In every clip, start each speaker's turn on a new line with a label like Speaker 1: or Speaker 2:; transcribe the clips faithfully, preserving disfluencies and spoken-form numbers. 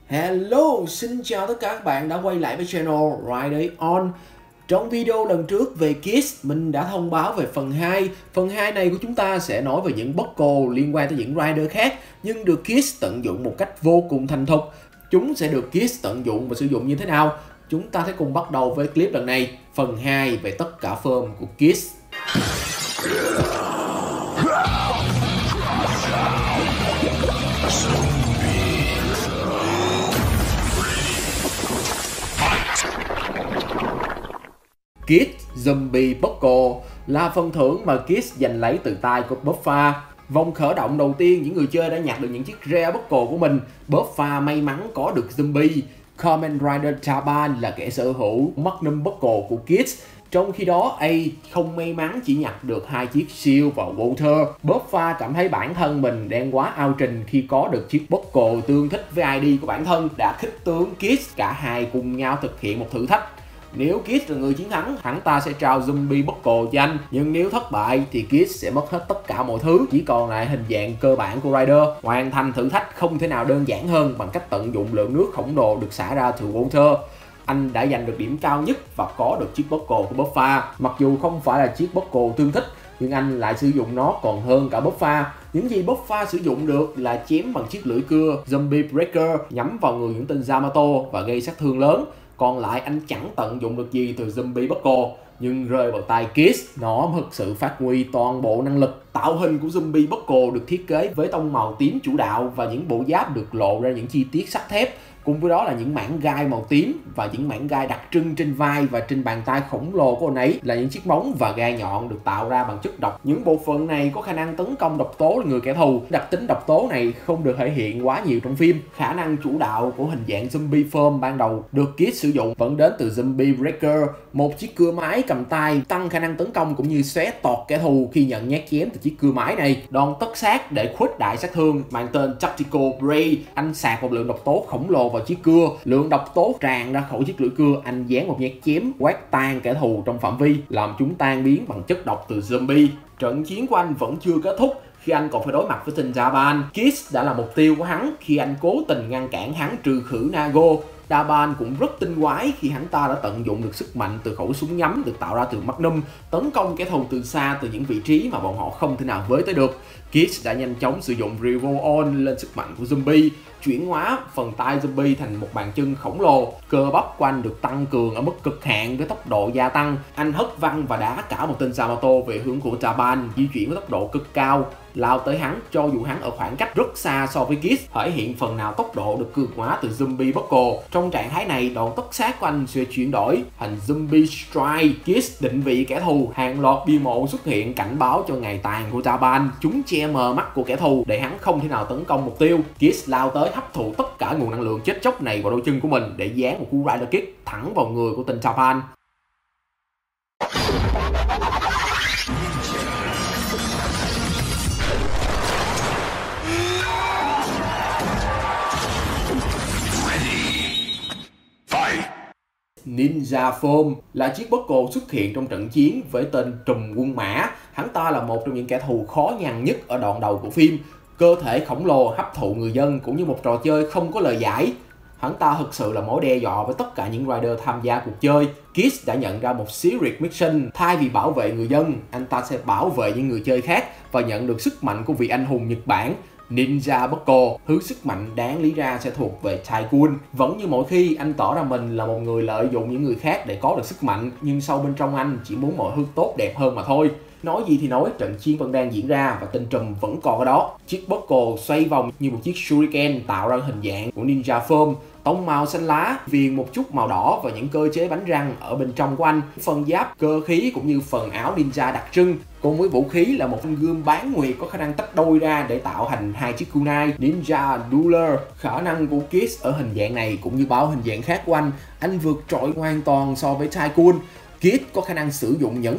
Speaker 1: Hello, xin chào tất cả các bạn đã quay lại với channel Rider On. Trong video lần trước về Kiss, mình đã thông báo về phần hai. Phần hai này của chúng ta sẽ nói về những buckle liên quan tới những rider khác, nhưng được Kiss tận dụng một cách vô cùng thành thục. Chúng sẽ được Kiss tận dụng và sử dụng như thế nào? Chúng ta sẽ cùng bắt đầu với clip lần này, phần hai về tất cả form của Kiss. Kiss Zombie Buckle là phần thưởng mà Kiss giành lấy từ tay của Buffa. Vòng khởi động đầu tiên, những người chơi đã nhặt được những chiếc rare buckle của mình. Buffa may mắn có được Zombie. Kamen Rider Taban là kẻ sở hữu Magnum Buckle của Kiss. Trong khi đó, A không may mắn chỉ nhặt được hai chiếc Shield và Water. Buffa cảm thấy bản thân mình đang quá ao trình khi có được chiếc buckle tương thích với i đê của bản thân, đã khích tướng Kiss. Cả hai cùng nhau thực hiện một thử thách. Nếu Kiss là người chiến thắng, hắn ta sẽ trao Zombie Buckle cho anh. Nhưng nếu thất bại thì Kiss sẽ mất hết tất cả mọi thứ, chỉ còn lại hình dạng cơ bản của Rider. Hoàn thành thử thách không thể nào đơn giản hơn bằng cách tận dụng lượng nước khổng lồ được xả ra từ Water. Anh đã giành được điểm cao nhất và có được chiếc Buckle của Buffa. Mặc dù không phải là chiếc Buckle tương thích, nhưng anh lại sử dụng nó còn hơn cả Buffa. Những gì Buffa sử dụng được là chém bằng chiếc lưỡi cưa Zombie Breaker nhắm vào người những tên Yamato và gây sát thương lớn. Còn lại anh chẳng tận dụng được gì từ Zombie Buckle, nhưng rơi vào tay Kiss, nó thực sự phát huy toàn bộ năng lực. Tạo hình của Zombie Buckle được thiết kế với tông màu tím chủ đạo và những bộ giáp được lộ ra những chi tiết sắt thép. Cùng với đó là những mảng gai màu tím và những mảng gai đặc trưng trên vai và trên bàn tay khổng lồ của anh ấy là những chiếc móng và gai nhọn được tạo ra bằng chất độc. Những bộ phận này có khả năng tấn công độc tố người kẻ thù. Đặc tính độc tố này không được thể hiện quá nhiều trong phim. Khả năng chủ đạo của hình dạng zombie form ban đầu được Kiss sử dụng vẫn đến từ Zombie Breaker, một chiếc cưa máy cầm tay tăng khả năng tấn công cũng như xé toạc kẻ thù khi nhận nhát chém từ chiếc cưa máy này. Đòn tất sát để khuếch đại sát thương mang tên Tactical Ray, anh sạc một lượng độc tố khổng lồ vào chiếc cưa, lượng độc tố tràn ra khỏi chiếc lưỡi cưa, anh dán một nhát chém quét tan kẻ thù trong phạm vi, làm chúng tan biến bằng chất độc từ zombie. Trận chiến của anh vẫn chưa kết thúc khi anh còn phải đối mặt với tên Daban. Kiss đã là mục tiêu của hắn khi anh cố tình ngăn cản hắn trừ khử Nago. Daban cũng rất tinh quái khi hắn ta đã tận dụng được sức mạnh từ khẩu súng nhắm được tạo ra từ Magnum, tấn công kẻ thù từ xa từ những vị trí mà bọn họ không thể nào với tới được. Kiss đã nhanh chóng sử dụng Revolve On lên sức mạnh của zombie, chuyển hóa phần tay zombie thành một bàn chân khổng lồ. Cơ bắp của anh được tăng cường ở mức cực hạn với tốc độ gia tăng. Anh hất văng và đá cả một tên Yamato về hướng của Daban, di chuyển với tốc độ cực cao, lao tới hắn cho dù hắn ở khoảng cách rất xa so với Kiss, thể hiện phần nào tốc độ được cường hóa từ Zombie Buckle. Trong trạng thái này, đòn tất sát của anh sẽ chuyển đổi thành Zombie Strike. Kiss định vị kẻ thù, hàng loạt bia mộ xuất hiện cảnh báo cho ngày tàn của Daban. Chúng che mờ mắt của kẻ thù để hắn không thể nào tấn công mục tiêu. Kiss lao tới hấp thụ tất cả nguồn năng lượng chết chóc này vào đôi chân của mình để dán một cú Rider Kick thẳng vào người của tên Daban. Ninja Form là chiếc buckle xuất hiện trong trận chiến với tên Trùm Quân Mã. Hắn ta là một trong những kẻ thù khó nhằn nhất ở đoạn đầu của phim. Cơ thể khổng lồ hấp thụ người dân cũng như một trò chơi không có lời giải. Hắn ta thực sự là mối đe dọa với tất cả những rider tham gia cuộc chơi. Kiss đã nhận ra một Secret Mission. Thay vì bảo vệ người dân, anh ta sẽ bảo vệ những người chơi khác và nhận được sức mạnh của vị anh hùng Nhật Bản. Ninja Buckle, thứ sức mạnh đáng lý ra sẽ thuộc về Tycoon. Vẫn như mọi khi, anh tỏ ra mình là một người lợi dụng những người khác để có được sức mạnh, nhưng sâu bên trong anh chỉ muốn mọi thứ tốt đẹp hơn mà thôi. Nói gì thì nói, trận chiến vẫn đang diễn ra và tên Trùm vẫn còn ở đó. Chiếc buckle xoay vòng như một chiếc shuriken tạo ra hình dạng của Ninja Form. Tông màu xanh lá, viền một chút màu đỏ và những cơ chế bánh răng ở bên trong của anh. Phần giáp, cơ khí cũng như phần áo ninja đặc trưng. Cùng với vũ khí là một thanh gươm bán nguyệt có khả năng tách đôi ra để tạo thành hai chiếc kunai. Ninja Dueler. Khả năng của Kiss ở hình dạng này cũng như bao hình dạng khác của anh, anh vượt trội hoàn toàn so với Tycoon. Kiss có khả năng sử dụng nhẫn thuật,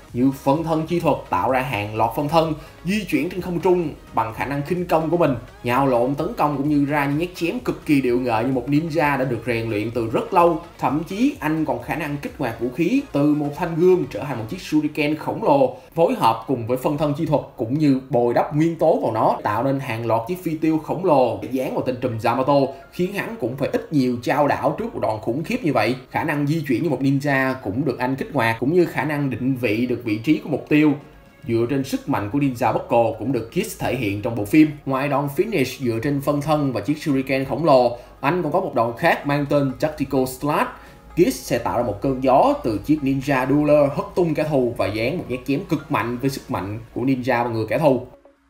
Speaker 1: như phân thân chi thuật tạo ra hàng loạt phân thân, di chuyển trên không trung bằng khả năng khinh công của mình, nhào lộn tấn công cũng như ra những nhát chém cực kỳ điệu nghệ như một ninja đã được rèn luyện từ rất lâu. Thậm chí anh còn khả năng kích hoạt vũ khí từ một thanh gươm trở thành một chiếc shuriken khổng lồ, phối hợp cùng với phân thân chi thuật cũng như bồi đắp nguyên tố vào nó, tạo nên hàng loạt chiếc phi tiêu khổng lồ dán vào tên trùm Yamato, khiến hắn cũng phải ít nhiều trao đảo trước một đòn khủng khiếp như vậy. Khả năng di chuyển như một ninja cũng được anh kích hoạt, cũng như khả năng định vị được vị trí của mục tiêu dựa trên sức mạnh của Ninja Buckle cũng được Kiss thể hiện trong bộ phim. Ngoài đòn finish dựa trên phân thân và chiếc shuriken khổng lồ, anh còn có một đòn khác mang tên Tactical Slash. Kiss sẽ tạo ra một cơn gió từ chiếc Ninja Dueler hất tung kẻ thù và dán một nhát chém cực mạnh với sức mạnh của ninja vào người kẻ thù.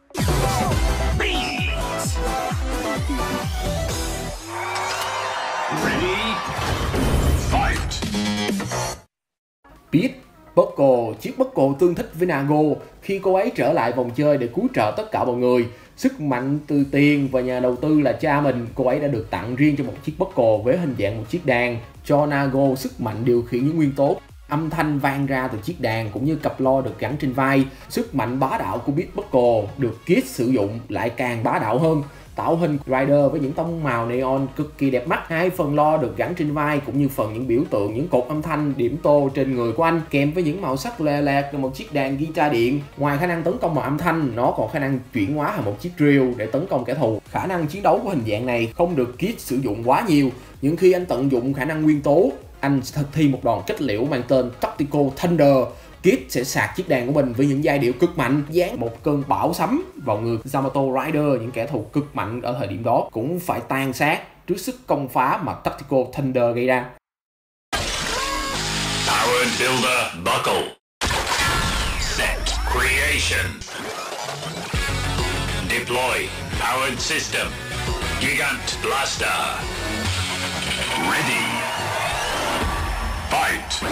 Speaker 1: Beat Buckle, chiếc Buckle tương thích với Nago khi cô ấy trở lại vòng chơi để cứu trợ tất cả mọi người. Sức mạnh từ tiền và nhà đầu tư là cha mình, cô ấy đã được tặng riêng cho một chiếc Buckle với hình dạng một chiếc đàn, cho Nago sức mạnh điều khiển những nguyên tố. Âm thanh vang ra từ chiếc đàn cũng như cặp loa được gắn trên vai. Sức mạnh bá đạo của Beat Buckle được Kiss sử dụng lại càng bá đạo hơn. Tạo hình Rider với những tông màu neon cực kỳ đẹp mắt, hai phần loa được gắn trên vai cũng như phần những biểu tượng, những cột âm thanh điểm tô trên người của anh, kèm với những màu sắc lòe loẹt là một chiếc đàn guitar điện. Ngoài khả năng tấn công bằng âm thanh, nó còn khả năng chuyển hóa thành một chiếc drill để tấn công kẻ thù. Khả năng chiến đấu của hình dạng này không được Kiss sử dụng quá nhiều, nhưng khi anh tận dụng khả năng nguyên tố, anh thực thi một đòn kết liễu mang tên Tactical Thunder. Kiss sẽ sạc chiếc đàn của mình với những giai điệu cực mạnh, dán một cơn bão sấm vào người Yamato Rider. Những kẻ thù cực mạnh ở thời điểm đó cũng phải tan xác trước sức công phá mà Tactical Thunder gây ra.
Speaker 2: Power Builder Buckle. Set Creation. Deploy Powered System. Gigant Blaster. Ready. Fight.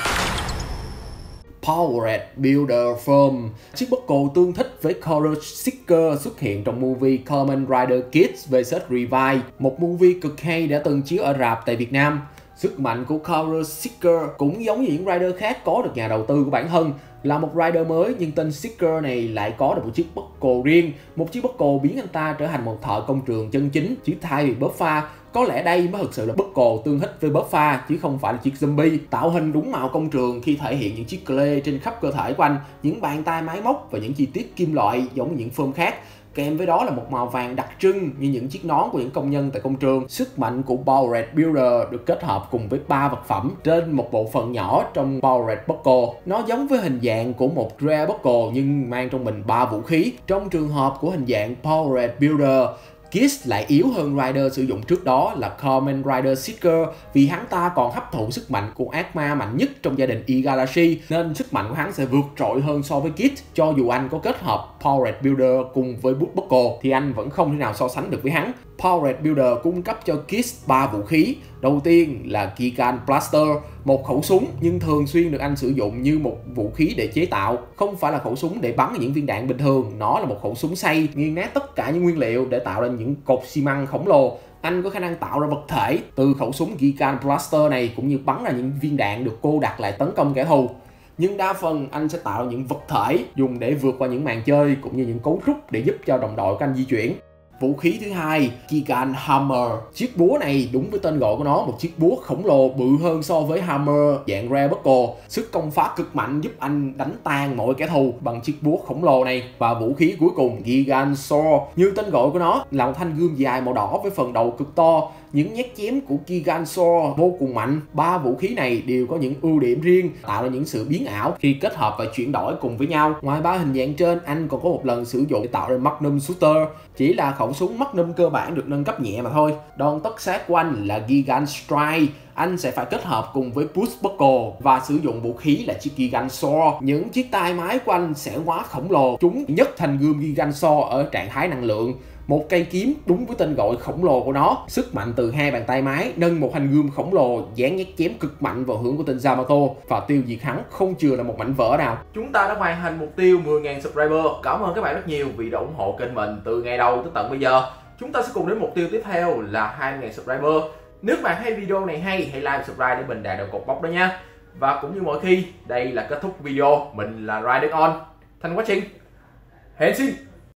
Speaker 1: Powered Builder Form, chiếc Buckle tương thích với Courage Seeker xuất hiện trong movie Kamen Rider Kids versus. Revive, một movie cực hay đã từng chiếu ở rạp tại Việt Nam. Sức mạnh của Courage Seeker cũng giống như những Rider khác có được nhà đầu tư của bản thân. Là một Rider mới nhưng tên Seeker này lại có được một chiếc Buckle riêng. Một chiếc Buckle biến anh ta trở thành một thợ công trường chân chính, chứ thay vì Buffa. Có lẽ đây mới thực sự là Buckle tương thích với Buffa chứ không phải là chiếc zombie. Tạo hình đúng màu công trường khi thể hiện những chiếc clay trên khắp cơ thể của anh, những bàn tay máy móc và những chi tiết kim loại giống như những form khác. Kèm với đó là một màu vàng đặc trưng như những chiếc nón của những công nhân tại công trường. Sức mạnh của Powered Builder được kết hợp cùng với ba vật phẩm trên một bộ phận nhỏ trong Powered Buckle. Nó giống với hình dạng của một Rare Buckle nhưng mang trong mình ba vũ khí. Trong trường hợp của hình dạng Powered Builder, Kiss lại yếu hơn Rider sử dụng trước đó là Kamen Rider Seeker vì hắn ta còn hấp thụ sức mạnh của ác ma mạnh nhất trong gia đình E-Galaxy, nên sức mạnh của hắn sẽ vượt trội hơn so với Kiss. Cho dù anh có kết hợp Powered Builder cùng với Beat Buckle thì anh vẫn không thể nào so sánh được với hắn. Powered Builder cung cấp cho Kiss ba vũ khí. Đầu tiên là Gigant Blaster, một khẩu súng nhưng thường xuyên được anh sử dụng như một vũ khí để chế tạo. Không phải là khẩu súng để bắn những viên đạn bình thường, nó là một khẩu súng xay, nghiền nát tất cả những nguyên liệu để tạo ra những cột xi măng khổng lồ. Anh có khả năng tạo ra vật thể từ khẩu súng Gigant Blaster này cũng như bắn ra những viên đạn được cô đặt lại tấn công kẻ thù. Nhưng đa phần anh sẽ tạo ra những vật thể dùng để vượt qua những màn chơi cũng như những cấu trúc để giúp cho đồng đội của anh di chuyển. Vũ khí thứ hai, Gigant Hammer. Chiếc búa này đúng với tên gọi của nó, một chiếc búa khổng lồ bự hơn so với Hammer dạng Rare Buckle. Sức công phá cực mạnh giúp anh đánh tan mọi kẻ thù bằng chiếc búa khổng lồ này. Và vũ khí cuối cùng, Gigant Sword. Như tên gọi của nó là một thanh gươm dài màu đỏ với phần đầu cực to. Những nhát chém của Gigant Sword vô cùng mạnh. Ba vũ khí này đều có những ưu điểm riêng, tạo ra những sự biến ảo khi kết hợp và chuyển đổi cùng với nhau. Ngoài ba hình dạng trên, anh còn có một lần sử dụng để tạo ra Magnum Shooter, chỉ là khẩu súng Magnum cơ bản được nâng cấp nhẹ mà thôi. Đòn tất sát của anh là Gigant Strike. Anh sẽ phải kết hợp cùng với Push Buckle và sử dụng vũ khí là chiếc Gigant Sword. Những chiếc tay máy của anh sẽ quá khổng lồ, chúng nhất thành gươm Gigant Sword ở trạng thái năng lượng. Một cây kiếm đúng với tên gọi khổng lồ của nó, sức mạnh từ hai bàn tay máy nâng một thanh gươm khổng lồ dán nhát chém cực mạnh vào hướng của tên Yamato và tiêu diệt hắn không chừa là một mảnh vỡ nào. Chúng ta đã hoàn thành mục tiêu mười nghìn subscriber. Cảm ơn các bạn rất nhiều vì đã ủng hộ kênh mình từ ngày đầu tới tận bây giờ. Chúng ta sẽ cùng đến mục tiêu tiếp theo là hai nghìn subscriber. Nếu bạn thấy video này hay, hãy like và subscribe để mình đạt được cột mốc đó nha. Và cũng như mọi khi, đây là kết thúc video. Mình là Raiden On. Thanks for watching. Hẹn xin.